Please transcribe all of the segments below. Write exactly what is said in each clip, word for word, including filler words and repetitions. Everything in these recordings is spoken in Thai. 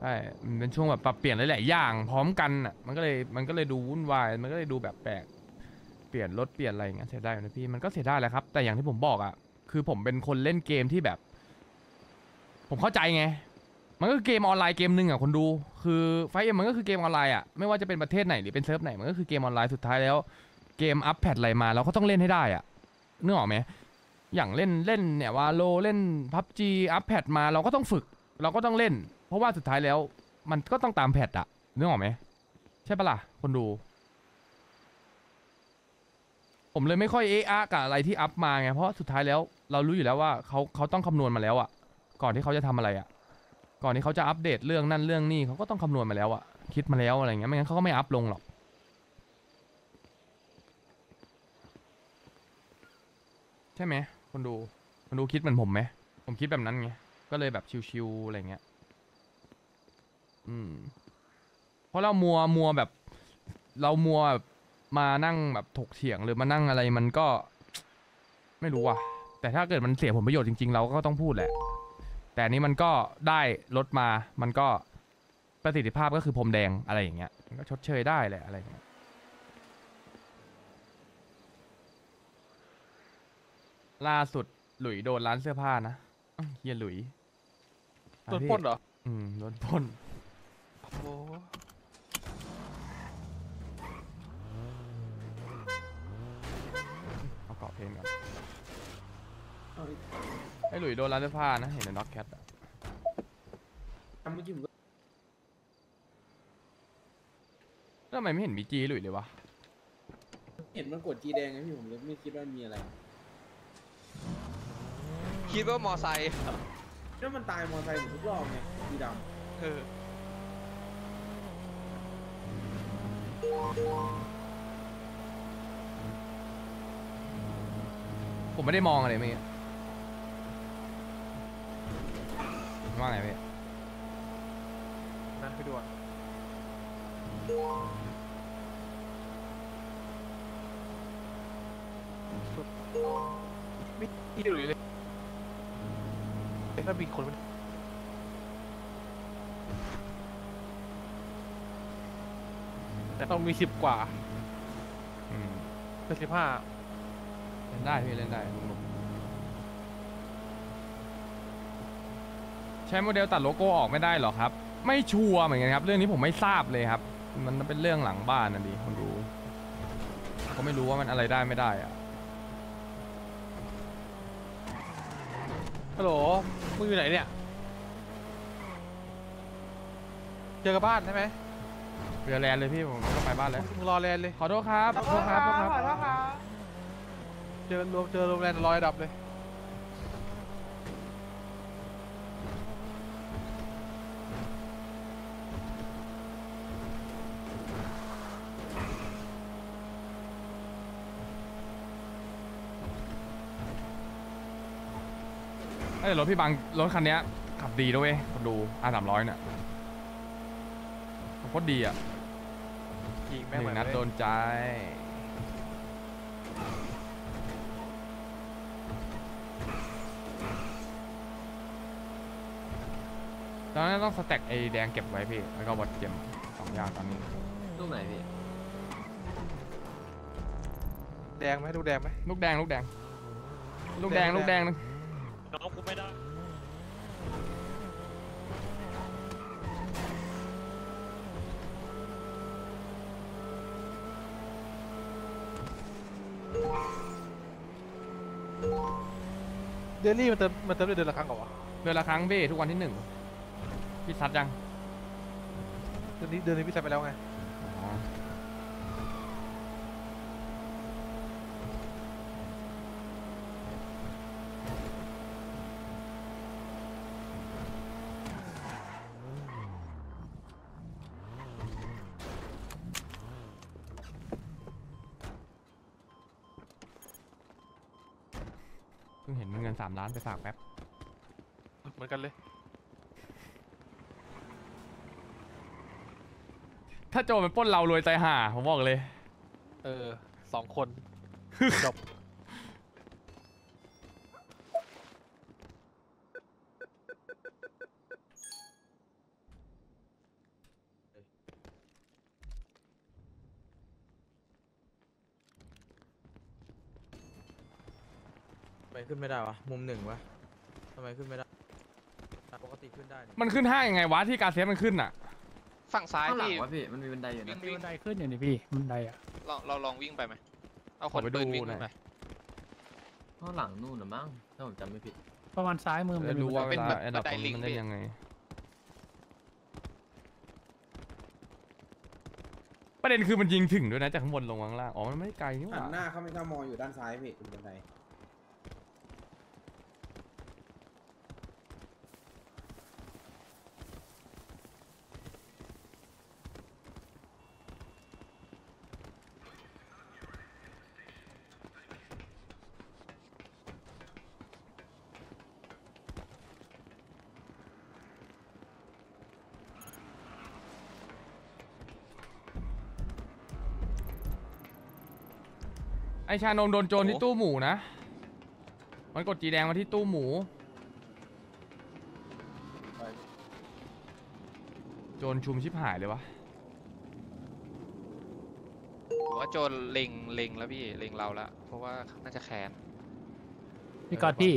ใช่มันเป็นช่วงแบบปรับเปลี่ยนหลายๆอย่างพร้อมกันอ่ะมันก็เลยมันก็เลยดูวุ่นวายมันก็เลยดูแบบแปลกเปลี่ยนรถเปลี่ยนอะไรอย่างเงี้ยเสียดายนะพี่มันก็เสียดายแหละครับแต่อย่างที่ผมบอกอ่ะคือผมเป็นคนเล่นเกมที่แบบผมเข้าใจไงมันก็คือเกมออนไลน์เกมหนึ่งอ่ะคนดูคือไฟเอ็มมันก็คือเกมออนไลน์อ่ะไม่ว่าจะเป็นประเทศไหนหรือเป็นเซิร์ฟไหนมันก็คือเกมออนไลน์สุดท้ายแล้วเกมอัปแพทอะไรมาเราก็ต้องเล่นให้ได้อ่ะนึกออกไหมอย่างเล่นเล่นเนี่ยวาโลเล่นพับจีอัปแพทมาเราก็ต้องฝึกเราก็ต้องเล่นเพราะว่าสุดท้ายแล้วมันก็ต้องตามแพทอะนึกออกไหมใช่ปะล่ะคนดูผมเลยไม่ค่อยเอะอะกับอะไรที่อัพมาไงเพราะสุดท้ายแล้วเรารู้อยู่แล้วว่าเขาเขาต้องคำนวณมาแล้วอะก่อนที่เขาจะทำอะไรอะก่อนที่เขาจะอัปเดตเรื่องนั่นเรื่องนี้เขาก็ต้องคำนวณมาแล้วอะคิดมาแล้วอะไรเงี้ยไม่งั้นเขาก็ไม่อัพลงหรอกใช่ไหมคนดูคนดูคิดเหมือนผมไหมผมคิดแบบนั้นไงก็เลยแบบชิวๆอะไรเงี้ยอืมเพราะเรามัวมัวแบบเรามัวแบบมานั่งแบบถกเถียงหรือมานั่งอะไรมันก็ไม่รู้ว่ะแต่ถ้าเกิดมันเสียผลประโยชน์จริงๆเราก็ต้องพูดแหละแต่อันนี้มันก็ได้ลดมามันก็ประสิทธิภาพก็คือพรมแดงอะไรอย่างเงี้ยมันก็ชดเชยได้แหละอะไรอย่างเงี้ยล่าสุดหลุยโดนร้านเสื้อผ้านะอ้าวเฮียหลุยโดนปล้นเหรออืมโดนปล้นโอ้เอาเกาะเพลงก่อนเอาอีกไอ้หลุยโดนร้านเสื้อผ้านะเห็นในด็อกแคทอะทำเมื่อกี้ผมก็แล้วทำไมไม่เห็นมีจีหลุยเลยวะเห็นมันกดจีแดงไงพี่ผมเลยไม่คิดว่ามีอะไรคิดว่ามอไซค์แล้วมันตายมอเตอร์ไซค์ผมทุกรอบไงสีดเออผมไม่ได้มองอะไรเมื่อกี้ว่าไงพี่นั่นไปดูอ่ะสุดไม่ที่ดูเลยถ้ามีคนมันแต่ต้องมีสิบกว่าอืมเป็นสิบห้าเล่นได้พี่เล่นได้สนุกใช้โมเดลตัดโลโก้ออกไม่ได้หรอครับ ไม่ชัวร์เหมือนกันครับ เรื่องนี้ผมไม่ทราบเลยครับ มันเป็นเรื่องหลังบ้านนะดิคนดูก็ไม่รู้ว่ามันอะไรได้ไม่ได้อะฮัลโหลมึงอยู่ไหนเนี่ยเจอกับบ้านใช่ไหมเรือแลนเลยพี่ผมก็ไปบ้านแล้วมึงรอแลนเลยขอโทษครับขอโทษครับขอโทษครับเจอรวมเจอโรงแรมร้อยดับเลยเอ้ยรถพี่บังรถคันเนี้ยขับดีด้วยเวยคนดูอาสามร้อยเนี่ยโคตรดีอ่ะยิงหแม่งนึ่เหมืงอนนัดเลยโดนใจตอนนั้นต้องสแต็กไอ้แดงเก็บไว้พี่แล้วก็บดเกมสองอย่างตอนนี้ลูกไหนพี่แดงไหมดูแดงไหมลูกแดงลูกแดงลูกแดงลูกแดงนึงน้องกูไม่ได้เดือนนี้มันเติมมันเติมได้เดือนละครั้งเหรอวะเดือนละครั้งพี่ทุกวันที่หนึ่งพี่ซัดยังเดือนนี้เดือนนี้พี่ใส่ไปแล้วไงอ๋อเพิ่งเห็นเงินสามล้านไปฝากแป๊บเหมือนกันเลยถ้าโจรมันปล้นเรารวยใจห่าผมบอกเลยเออสองคน จบทำไมขึ้นไม่ได้วะมุมหนึ่งวะทำไมขึ้นไม่ได้ปกติขึ้นได้นี่มันขึ้นห้างยังไงวะที่การเซฟมันขึ้นอ่ะฝั่งซ้ายข้างหลังพี่วะพี่มันมีบันไดอยู่วิ่นะงมีวิ่บังนไดขึ้นอยู่นี่พี่บันไดอ่ะลองเราลองวิ่งไปไหมเอาคนขอไปดูปืนวิ่งหน่ขึ้อยนไปข้างหลังนู่นหรือมั้งถ้าผมจำไม่ผิดประมาณซ้ายมือมันจะจะมีรู้บันว่าไดเวเป็นลาแบบไอ้ดับตรงนี้บัมันนไดลิงเล่นยังไง ประเด็นคือมันยิงถึงด้วยนะจากข้างบนลงมาข้างล่างอ๋อมันไม่ไกลนี่หหันว่าหน้าเข้าไม่เข้ามองอยู่ด้านซ้ายพี่ตรงบันไดไอชานมโดนโจรที่ตู้หมูนะมันกดจีแดงมาที่ตู้หมูไปโจรชุมชิบหายเลยวะผมว่าโจรเล็งเล็งแล้วพี่เล็งเราแล้วเพราะว่าน่าจะแค้นพี่กอดพี่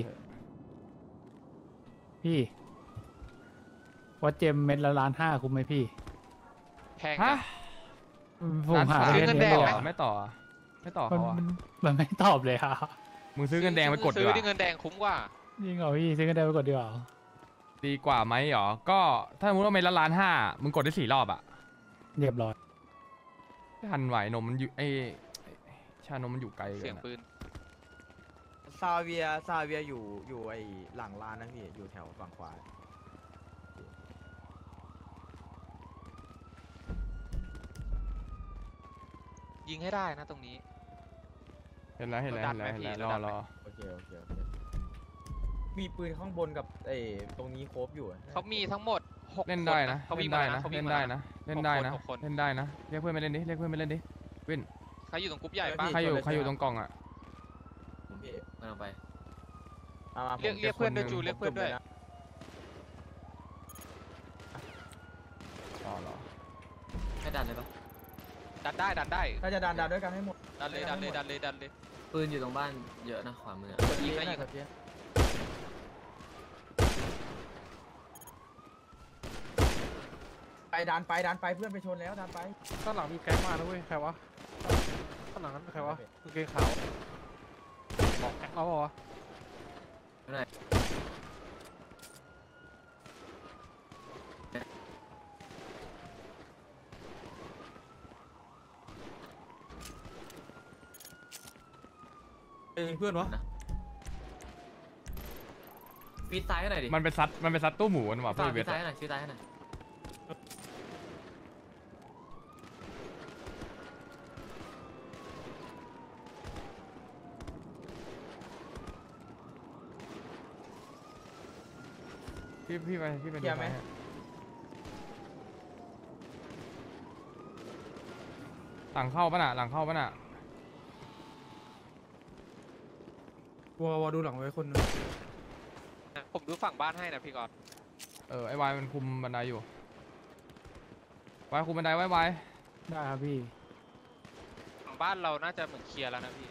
พี่วัดเจมเม็ดละล้านห้าคุ้มไหมพี่แพงฮะนะผมหาร้นเล่สามนซื้อเงินแดงไม่ไหมออกไม่ต่อไม่ต่อมันเขาอะมันมันไม่ตอบเลยอ่ะมึงซื้อเงินแดงไปกดดีซื้กอว่าที่เงินแดงคุ้มกว่าจริงเหรอพี่ซื้อกันได้ไปกดดีกว่าดีกว่าไหมหรอก็ถ้าสมมติว่าเมตรละล้านห้ามึงกดได้สี่รอบอะเรียบร้อยทันไหวนมมันอยู่ไอไอ้ชานมมันอยู่ไกลเสีกัยงนอะปืนซาเวียซาเวียอยู่อยู่ไอหลังร้านนะพี่อยู่แถวฝั่งขวายิงให้ได้นะตรงนี้เห็นแล้วเห็นแล้วเห็นแล้วเห็นแล้วรเราอดันไหมรอโอเคโอเคโอเคมีปืนข้างบนกับไอตรงนี้โคบอยู่อะเขามีทั้งหมดหกเล่นได้คนะเขาเล่วิ่งนได้มานะเขาวิ่เล่งนมาได้นะเล่นได้นะหกคนเล่นได้นะเรียกเพื่อนมาเล่นดิเรียกเพื่อนมาเล่นดิวินเขาอยู่ตรงกรุ๊ปใหญ่ปะใครอยู่ใครอยู่ตรงกล่องอะผมพี่กำลังไปมามาผมเรียกเรียกเพื่อนด้วยจูผมเรียกเพื่อนด้วยจุ่มละรอรอให้ดันเลยปะดันได้ดันได้ถ้าจะดันดันด้วยกันให้หมดดันเลยดันเลยดันเลยดันเลยปืนอยู่ตรงบ้านเยอะนะขวามืออะกดยิงนะยิงสเปียร์ไปดันไปดันไปเพื่อนไปชนแล้วดันไปข้างหลังมีแก๊งมาแล้วเว้ยใครวะข้างหลังนั้นใครวะกางเกงขาวของแก๊งเราเปล่าวะไม่ได้เองเพื่อนวะฟีดซ้ายให้หน่อยดิมันไปซัดมันไปซัดตู้หมูกันว่ะฟีเพื่อนเวดทซ้ายให้หน่อยฟีดซ้ายให้หน่อยพี่พี่ไปพี่ไปดูไหมหลังเข้าปะน่ะหลังเข้าปะน่ะวอวอดูหลังไว้คนนึงผมดูฝั่งบ้านให้นะพี่กอดเออไอวายมันคุมบันไดอยู่วายคุมบันไดไว้วายได้ครับพี่ฝั่งบ้านเราน่าจะเหมือนเคลียร์แล้วนะพี่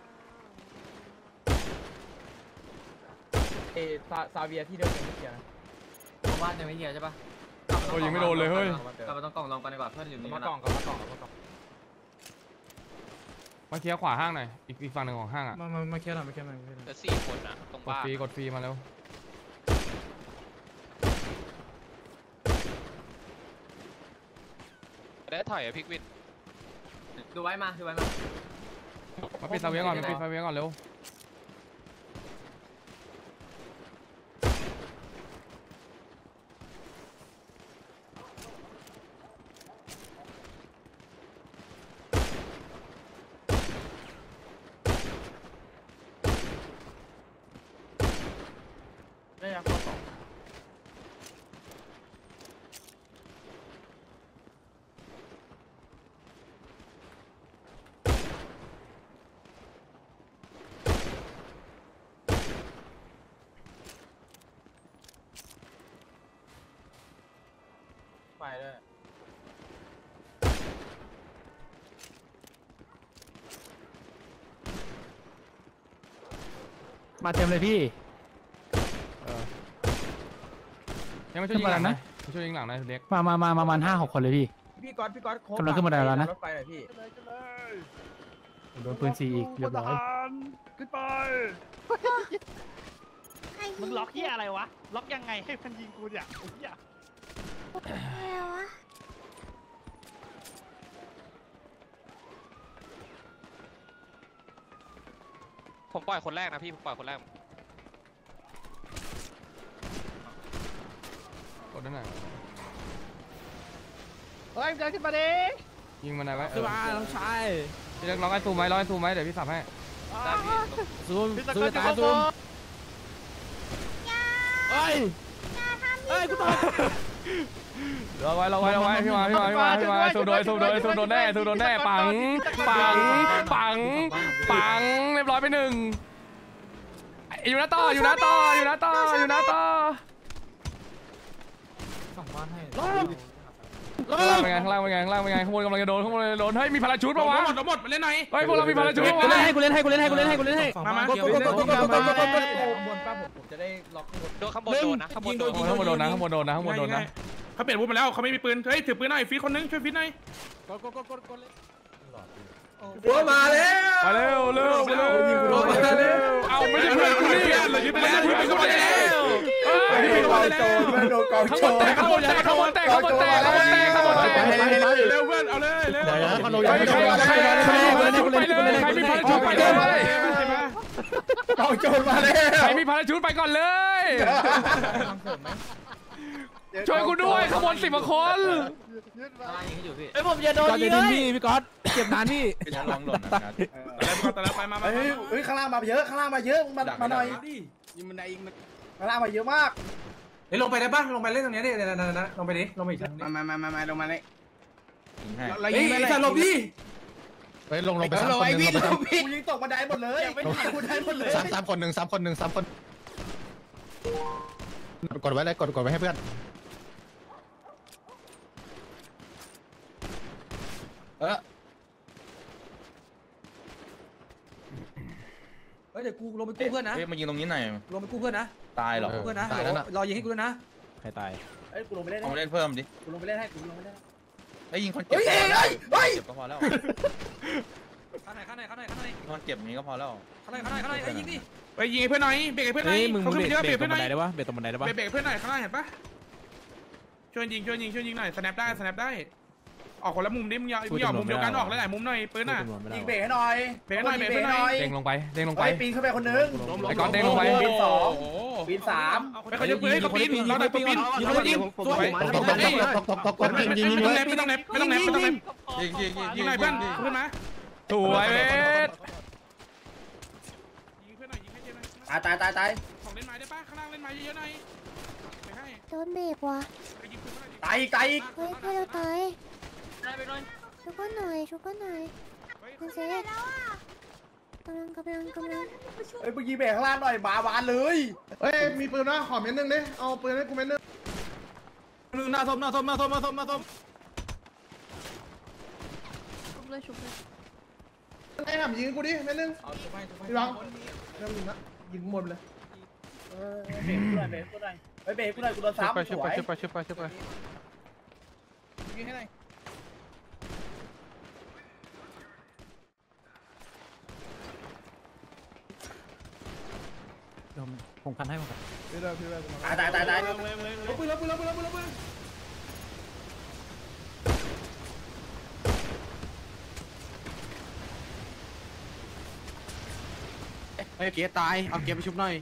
เอซาซาเวียที่เดิมยังไม่เคลียร์นะตรงบ้านยังไม่เฮียใช่ปะโอ้ยยังไม่โดนเลยเฮ้ยกลับมาต้องกล่องลองไปดีกว่าเพื่อนอยู่กลับนี่มานะกล่องกลับมากล่องกลับมากล่องมาเคลียร์ขวาห้างหน่อยอีกอีกฝั่งหนึ่งของห้างอ่ะมามามาแค่หน่อยมาแค่หน่อยมาแค่หน่อยเหลือสี่คนอ่ะตรงกดบ้านฟรีกดฟรีมาเร็วได้ถอยอะพิกวินดูไว้มาดูไว้มามาปิดเสาเวียก่อนมาปิดเสาเวียก่อนเร็วได้ยังข้อสอง ไปเลยมมาเต็มเลยพี่ยังไม่ช่วยยิงหลังขึ้นมาแล้วนะนะมาช่วยยิงหลังนะเล็กมามามามาประมาณห้าหกคนเลยพี่พี่ก๊อตพี่ก๊อตโค้กำลังขึ้นบันไดแล้วนะรถไฟหน่อยพี่โดนปืนซีอีกเรียบร้อยมึงล็อกเฮียอะไรวะ ล็อกยังไงให้มันยิงกูเนี่ยไอ้เฮียผมปล่อยคนแรกนะพี่ผมปล่อยคนแรกกดได้หน่อยเฮ้ยเดินขึ้นมาดิยิงมันไหนไว้เอคืออมาน้องชายพี่เล็กล็อกไอ้ตูมไหมล็อกไอ้ตูมไหมเดี๋ยวพี่สับให้ได้พี่ซูมพี่ตะซูโกมนจะตาโกซูมงเฮ้ยเฮ้ยกูตายล็อกไว้ล็อกไว้ล็อกไว้พี่มาพี่มาพี่มาพี่มาสูโดนสูโดนสูโดนแน่สูโดนแน่ปังปังปังปังเรียบร้อยไปหนึ่งอยู่นะต่ออยู่นะต่ออยู่นะต่ออยู่นะต่อรอดข้างล่างเป็นไงข้างล่างเป็นไงข้างล่างเป็นไงข้างบนกำลังจะโดนข้างบนกำลังจะโดนเฮ้ยมีพาราชูตปะวะหมดหมดมาเล่นหน่อยเฮ้ยพวกเรามีพาราชูตปะกูวะเล่นให้กูเล่นให้กูเล่นให้กูเล่นให้กูเล่นให้มามาข้างบนป้าผมผมจะได้ล็อกข้างบนโดนข้างบนโดนนะข้างบนโดนข้างบนโดนนะข้างบนโดนนะข้างบนโดนนะเขาเปลี่ยนวุฒิมาแล้วเขาไม่มีปืนเฮ้ยถือปืนหน่อยฟีดคนนึงช่วยฟีดหน่อยหัวมาแล้วไปเร็วเร็วเร็วหัวมาแล้วเอาไม่ใช่เพื่อนกูนี่เรายึดไปแล้วยึดไปก็ไปแล้วเฮ้ยกองโจรโดนกองข้างโจบนรแตกข้างบนแตกข้างบนแตกข้างบนแตกข้างบนแตกข้างบนแตกเร็วเพื่อนเอาเลยเร็วใครใครใครใครไปเลยใครมีพาราชูตไปเลยกองโจรมาแล้วใครมีพาราชูตไปก่อนเลยช่วยกูด้วยข้างบนสิบกว่าคนไอ้ผมจะโดนยิงเลยพี่ก๊อตเก็บนานพี่ลองหล่นนะแต่แล้วไปมาเฮ้ยเฮ้ยข้างล่างมาเยอะข้างล่างมาเยอะมามาหน่อยยิงมันไดยิงมันข้างล่างมาเยอะมากเฮ้ยลงไปได้ป่ะลงไปเล่นตรงนี้ดิเดี๋ยวๆๆๆลงไปดิลงไปอีกชั้นมามามามาลงมาเลยเฮ้ยไอ้สัตว์หลบดิไปลงลงไปสามคนหนึ่งลงไปกูยิงตกบันไดหมดเลยกูได้หมดเลยสามสามคนหนึ่งสามคนหนึ่งสามคนกดไว้เลยกดกดไว้ให้เพื่อนเออเฮ้ยเดี๋ยวกูลงไปกู้เพื่อนนะเฮ้ยมายิงตรงนี้หน่อยลงไปกู้เพื่อนนะตายเหรอกู้เพื่อนนะตายแล้วนะรอยิงให้กูด้วยนะใครตายเฮ้ยกูลงไปเล่นเอามาเล่นเพิ่มดิกูลงไปเล่นให้กูลงไปเล่นไอ้ยิงคนเก็บเฮ้ยเฮ้ยเฮ้ยเก็บก็พอแล้วข้างไหนข้างไหนข้างไหนข้างไหนมันเก็บนี้ก็พอแล้วข้างไหนข้างไหนข้างไหนไอ้ยิงดิไปยิงเพื่อนหน่อยเบรกเพื่อนหน่อยเฮ้ยมึงเขาขึ้นไปเยอะเบเบรรกกตรเพื่อง นหบัน่อยนไดได้ปะเบรกตรงบันไดได้ปะเบรกเพื่อนหน่อยข้างล่างเห็นปะช่วยยิงช่วยยิงช่วยยิงหน่อยสแนปได้สแนปได้ออกคนละมุมดิมึงอย่ามึงอย่ามุมเดียวกันออกหลายๆมุมหน่อยปืนน่ะยิงเบรกให้หน่อยเบรกหน่อยเบรกหน่อยเด้งลงไปเด้งลงไปไปปีนขึ้นไปคนนึงไอ้ก้อนเด้งลงไปปีนสองโอ้โหปีนสามไปเขาจะปืนเขาปีนเราได้ปีนยิงเขายิงสวยตกตกตกตกตกตกตกยิงยิงยิงไม่ต้องเน็บไม่ต้องเน็บไม่ต้องเน็บไม่ต้องเน็บยิงยิงยิงยิงหน่อยเพื่อนขึ้นมาสวยเวทยิงเพื่อนหน่อยยิงให้เจหน่อยตายตายตายตายของเล่นไม้ได้ปะข้างล่างเล่นไม้เยอะๆหน่อยไปให้โดนเบรกว่ะไปยิงปืนหน่อยตายอีกตายอีกเฮ้ยเพื่อนเราตายชุบก็หน่อยชุบก็หน่อยคุณเซกำลังกำลังกำลังเฮ้ยมึงยิงเบรกข้างล่างหน่อยมาบานเลยเฮ้ยมีปืนนะขอเม็ดนึงดิเอาปืนให้กูเม็ดนึงหนึ่งหน้าทมหน้าทมหน้าทมหน้าทมหน้าทมชุบเลยชุบเลยไอ้ห่ำยิงกูดิเม็ดนึงเอาชุบให้ชุบให้พี่บังเริ่มยิงละยิงหมดเลยเออเบรกกูหน่อยเบรกกูหน่อยเฮ้ยเบรกกูหน่อยกูโดนช่วยซ้ำไปสช่วยวไปยช่วยไปช่วยไปช่วยไปยิงให้หน่อยผมคันให้ผมตายตายตายตายลบปืนลบปืนลบปืนลบปืนลบปืนเฮ้ยเกียร์ตายเอาเกียร์ไปชุบหน่อย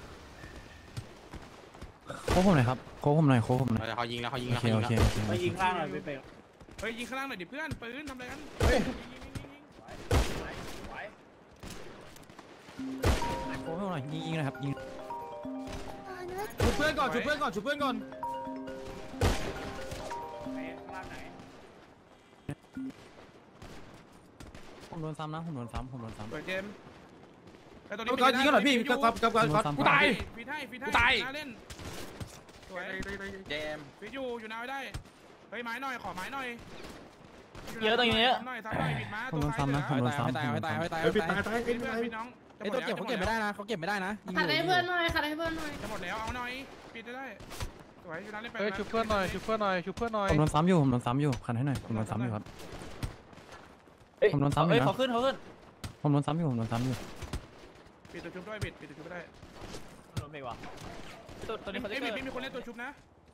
โค้งผมหน่อยครับโค้งผมหน่อยโค้งผมหน่อยเขายิงแล้วเขายิงโอแล้วเคเขายิโอง เคโอเคแล้วไปยิงข้างหน่อยไปเบรกเฮ้ยยิงข้างล่างหน่อยดิเพื่อนปืนทำอะไรกันเฮ้ยโค้งผมหน่อยยิงยิงนะครับยิงอ่าเนื้อชุบเพื่อนก่อนชุบเพื่อนก่อนชุบเพื่อนก่อนผมโดนซ้ำนะผมโดนซ้ำผมโดนซ้ำเปิดเกมไอ้ตัวก๊อตยิงกันหน่อยพี่ก๊อตก๊อตก๊อตก๊อตกูตายฟีดให้ฟีดให้กูตายเล่นสวยเจมฟีดอยู่อยู่นาไว้ได้เฮ้ยไม้หน่อยขอไม้หน่อยเยอะตรงนี้เยอะทำหน่อยทำหน่อยปิดม้าผมโดนซ้ำนะผมโดนซ้ำผมโดนซ้ำปิดเพื่อนปิดน้องไอ้ตัวเก็บเขาเก็บไม่ได้นะเขาเก็บไม่ได้นะขัดให้เพื่อนหน่อยขัดให้เพื่อนหน่อยจะหมดแล้วเอาหน่อยปิดได้สวยอยู่นั้นเล่นไปเฮ้ยชุบเพื่อนหน่อยชุบเพื่อนหน่อยชุบเพื่อนหน่อยผมโดนซ้ำอยู่ผมโดนซ้ำอยู่คันให้หน่อยผมโดนซ้ำอยู่ครับผมโดนซ้ำอยู่เฮ้ยนะเขาขึ้นเขาขึ้นผมโดนซ้ำอยู่ผมโดนซ้ำอยู่ปิดตัวชุบด้วยปิดปิดตัวชุบไม่ได้โดนเบรกว่ะตัวตัวนี้เขาจะเอ้ยเกิดมีคนเล่นตัวชุบนะ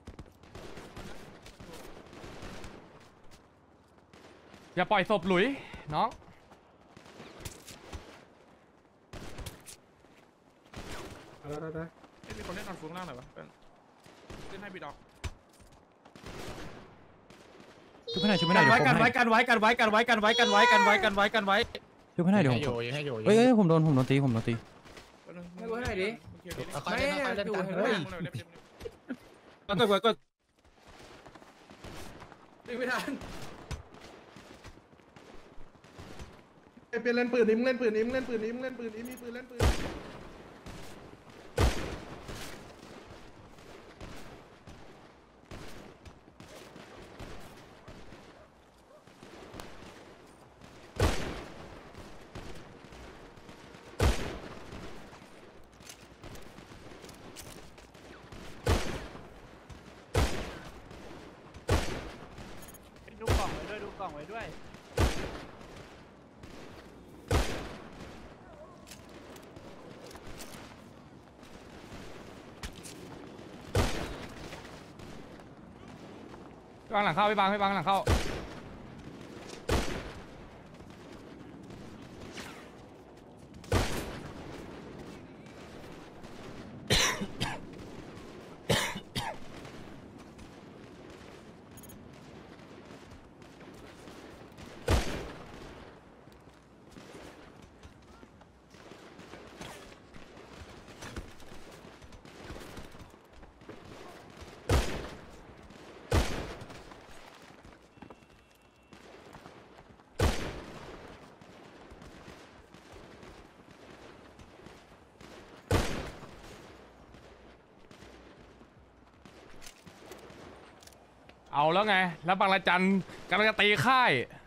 อย่าปล่อยศพหลุยน้องได้ได้ได้เอ้ยมีคนเล่นนอนฟุ้งล่างหน่อยวะเล่นให้ปิดออกช่วยให้หน่อยช่วยให้หน่อยเดี๋ยวผมกันไว้ให้กันไว้กันไว้กันไว้กันไว้กันไว้กันไว้กันไว้กันไว้ช่วยให้หน่อยเดี๋ยวผมยิงให้อยู่เฮ้ยเฮ้ยผมโดนผมโดนตีผมโดนตีให้กูให้หน่อยดิไม่เนี่ยอยู่เห็นไหมก็ตัวก็ดึงไม่ทันไอ้เป็นเล่นปืนนี้มึงเล่นปืนนี้มึงเล่นปืนนี้มึงเล่นปืนนี้มีปืนเล่นปืนดูกล่องไว้ด้วยดูกล่องไว้ด้วยพี่บางหลังเข้าพี่บางพี่บางหลังเข้าเอาแล้วไงแล้วบางระจันกำลังจะตีค่าย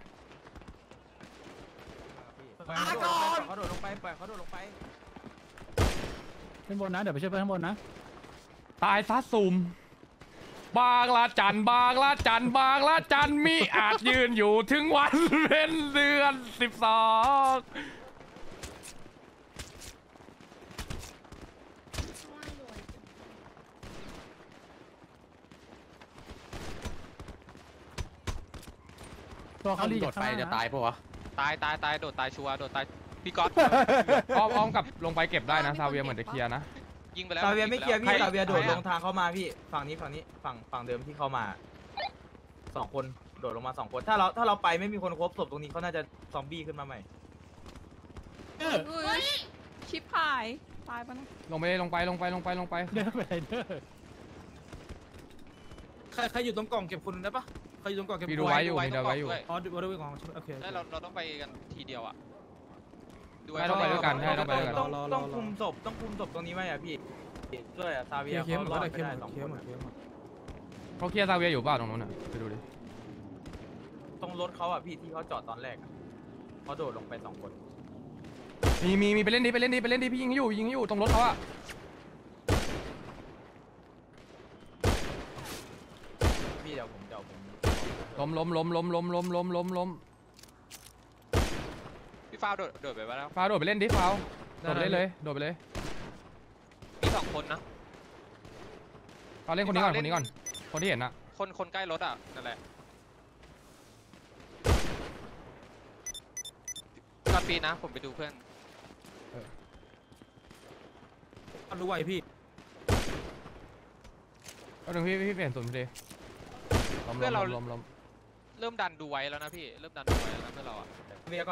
ปล่อยเขาโดดลงไปปล่อยเขาโดดลงไปขึ้นบนนะเดี๋ยวไปช่วยเพื่อนข้างบนนะตายซะซุ่มบางละจันบางละจันบางละจันมีอาจยืนอยู่ถึงวันเป็นเดือนสิบสองตัวเขาลีโดดไปจะตายปะวะตายตายตายโดดตายชัวร์โดดตายพี่ก๊อตอ้อมอ้อมกลับลงไปเก็บได้นะซาเวียเหมือนจะเคลียร์นะยิงไปแล้วซาเวียไม่เคลียร์พี่งปแวซาเวียโดดลงใครอะทางเข้ามาพี่ฝั่งนี้ฝั่งนี้ฝั่งฝั่งเดิมที่เข้ามาสองคนโดดลงมาสองคนถ้าเราถ้าเราไปไม่มีคนครบศพตรงนี้เขาน่าจะซอมบี้ขึ้นมาใหม่ชิปหายตายปะนะลงไปลงไปลงไปลงไปลงไปเดินไปเด้อใครใครอยู่ตรงกล่องเก็บคุณได้ปะใครอยู่ตรงกล่องเก็บมีดูไว้อยู่มีดูไว้อยู่อ๋อดูไว้ด้วยของโอเคใช่เราเราต้องไปกันทีเดียวอ่ะดูให้ต้องไปด้วยกันให้ต้องไปด้วยกันต้องต้องคุมศพต้องคุมศพตรงนี้ไหมอะพี่ด้วยอะซาเวียเคลียร์หมดเขารอดได้ไปเคลียร์ได้หมสอดงเคลียคร์นหมดเคลียร์หมดเขาเคลียร์ซาเวียอยู่เปล่าตรงนู้นอ่ะไปดูดิตรงรถเขาอะพี่ที่เขาจอดตอนแรกอะเขาโดดลงไปสองคนมีมีมีไปเล่นดิไปเล่นดิไปเล่นดิพี่ยิงให้อยู่ยิงให้อยู่ตรงรถเขาอะพี่เดี๋ยวผมเดี๋ยวผมล้มล้มล้มล้มล้มล้มล้มล้มล้มพี่ฟ้าวโดดโดดไปแล้วฟาวโดดไปเล่นดิฟาวโดดไปเล่นเลยโดดไปเลยมีสองคนนะฟาวเล่นคนนี้ก่อนคนนี้ก่อนคนที่เห็นอะคนคนใกล้รถอ่ะนั่นแหละก่อนปีนะผมไปดูเพื่อนดูไว้พี่เอาหนึ่งพี่พี่เปลี่ยนส่วนดิล้มล้มล้มล้มล้มเริ่มดันดูไว้แล้วนะพี่เริ่มดันดูไว้แล้วนะเพื่อนเราอ่ะเวียก่อน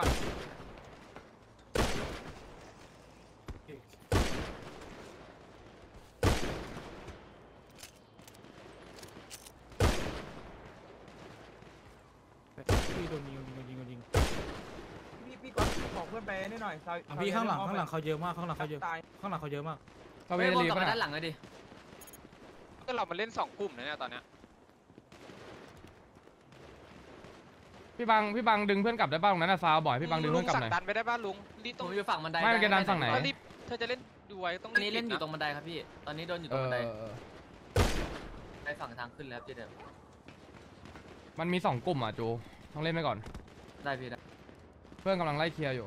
พี่โดนยิงโดนยิงโดนยิงพี่พี่ก่อนบอกเพื่อนไปนิดหน่อยซาพี่ข้างหลังข้างหลังเขาเยอะมากข้างหลังเขาเยอะตายข้างหลังเขาเยอะมากซาเวียรีบกลับป่ะมาน่ะด้านหลังเลยดิก็เรามาเล่นสองกลุ่มนะเนี่ยตอนเนี้ยพี่บังพี่บังดึงเพื่อนกลับได้ป่ะตรงนั้นนะซาวบ่อยพี่บังดึงลุเพื่อนกลับสั่หงน่อยดันไปได้ป่ะลุงรีบผต้องมอยู่ฝั่งบันไดไม่มันจะดันฝั่งไหนรีบเธอจะเล่นดูไว้ต้องตอนนี้เล่นอยู่รีบตรงบันไดครับพี่ ตอนนี้โดนอยู่เอตรงบันไดอไปฝั่งทางขึ้นแล้วเจ๊เดิมมันมีสองกลุ่มอ่ะจูต้องเล่นไปก่อนได้พี่ได้เพื่อนกำลังไล่เคลียร์อยู่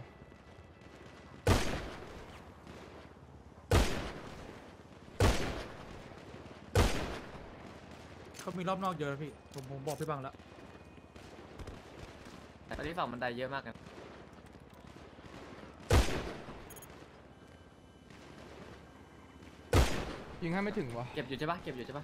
เขามีรอบนอกเยอะพี่ผมผมบอกพี่บังแล้วตอนนี้ฝั่งบันไดเยอะมากกันยิงให้ไม่ถึงวะเก็บอยู่ใช่ปะเก็บอยู่ใช่ปะ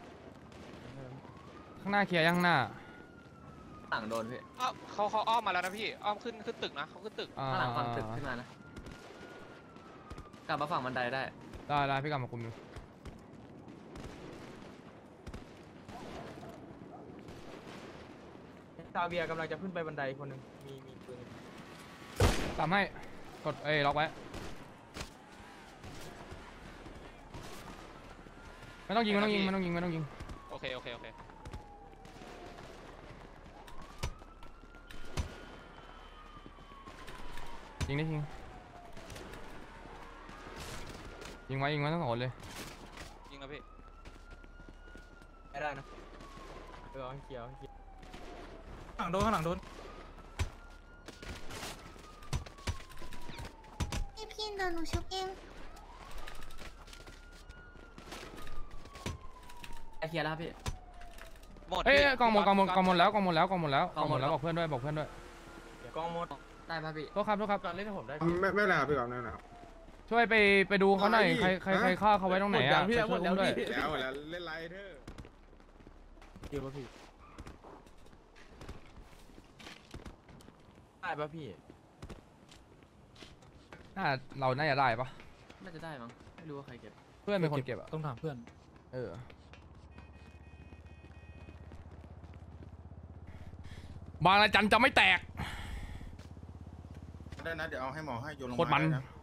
ข้างหน้าเคลียร์ยังข้างหน้าหลังโดนพี่อ้าวเขาเขาอ้อมมาแล้วนะพี่อ้อมขึ้นขึ้นตึกนะเขาขึ้นตึกอ่าข้างหลังฝั่งตึกขึ้นมานะ กลับมาฝั่งบันไดได้ได้ได้พี่กลับมาคุมดูซาเวียกำลังจะขึ้นไปบันไดคนหนึ่งมีมีปืนตามให้กดเอ้ยล็อกไว้ไม่ต้องยิงไม่ต้องยิงไม่ต้องยิงไม่ต้องยิงโอเคโอเคโอเคยิงได้ยิงยิงไว้ยิงไว้ทั้งสองคนเลยยิงแล้วพี่ไม่ได้นะเออเอาให้เคลียร์เอาให้เคลียร์ข้างหลังโดนข้างหลังโดนพี่พี่เดินหนูชุบเองไอเคลียร์แล้วครับพี่หมดเอ้ยพี่กองหมดกองหมดกองหมดแล้วกองหมดแล้วกองหมดแล้วกกออง งหหมมดดแล้วบอกเพื่อนด้วยบอกเพื่อนด้วยกองหมดได้ป่ะพี่โทษครับโทษครับการเล่นให้ผมได้ไม่ไม่เป็นไรครับพี่กอล์ฟไม่เป็นไรช่วยไปไปดูเขาหน่อยใครใครใครฆ่าเขาไว้ตรงไหนอ่ะไปช่วยอุ้มด้วยแล้วแล้วเล่นไรเธอเกี่ยวป่ะพี่ได้ป่ะพี่น่าเราน่าจะได้ปะน่าจะได้มั้ง ไม่รู้ว่าใครเก็บเพื่อนเป็นคนเก็บอ่ะต้องถามเพื่อนเออ บางระจันจะไม่แตกได้นะเดี๋ยวเอาให้หมอให้โยนลงโคตรมันได้ะ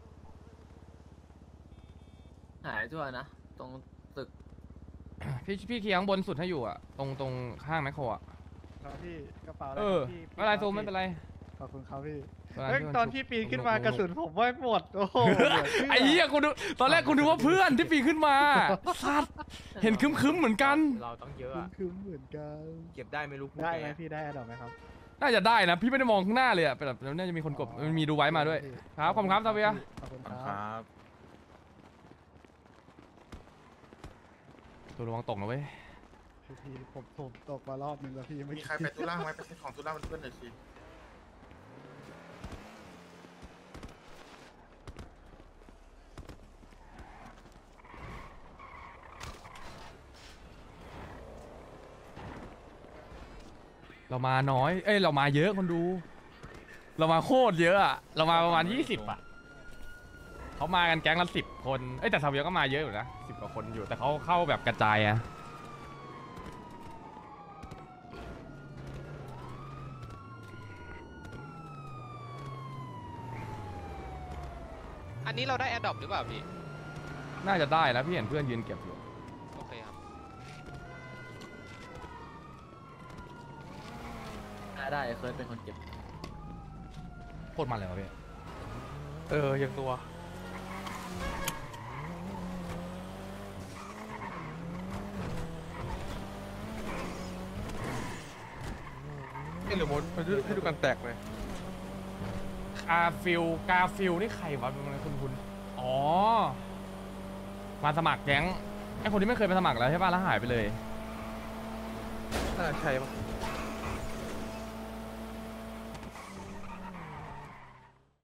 หายทั่วนะ ตรงตึกพี่พี่เคลียร์ข้างบนสุดให้อยู่อ่ะตรงตรงข้างแมคโครอ่ะครับพี่กระเป๋าเออไม่เป็นไรซูมไม่เป็นไรขอบคุณครับพี่เวลาเฮ้ยที่มัตอนชุบพี่ปีนขึ้นมากระสุนผมไม่หมดโอ้โหไอ้เหี้ยกูดูตอนแรกกูนึกว่าเพื่อนที่ปีนขึ้นมาสัตว์เห็นคึมๆเหมือนกันเราต้องเยอะอะคือเหมือนกันเก็บได้ไม่รู้ได้ไหมพี่ได้ดอกไหมครับน่าจะได้นะพี่ไม่ได้มองข้างหน้าเลยอ่ะแบบน่าจะมีคนกดมันมีดูไว้มาด้วยครับขอบคุณครับซาเวียขอบคุณคครัรับบตัวระวังตกนะเว้ยพี่ผมผมตกมารอบนึงแล้วพี่ไม่มีใครไปตุล่างไหมไปซื้อของตุล่างเป็นเพื่อนหน่อยสิเรามาน้อย เอ้ย เรามาเยอะคนดู เรามาโคตรเยอะอะเรามาประมาณยี่สิบอะเขามากันแก๊งละสิบคน เอ้ยแต่ซาเวียก็มาเยอะอยู่นะสิบกว่าคนอยู่ แต่เขาเข้าแบบกระจายอะอันนี้เราได้แอดดอปหรือเปล่าพี่น่าจะได้แล้วพี่เห็นเพื่อนยืนเก็บอยู่โอเคครับได้ได้เคยเป็นคนเก็บโคตรมันเลยวะพี่เออยังตัวนี่หรือมดให้ดูกันแตกเลยกาฟิลกาฟิลนี่ใครวะคุณคุณอ๋อ มาสมัครแก๊งไอคนที่ไม่เคยไปสมัครแล้วใช่ป่ะแล้วหายไปเลยน่าใช่ปะ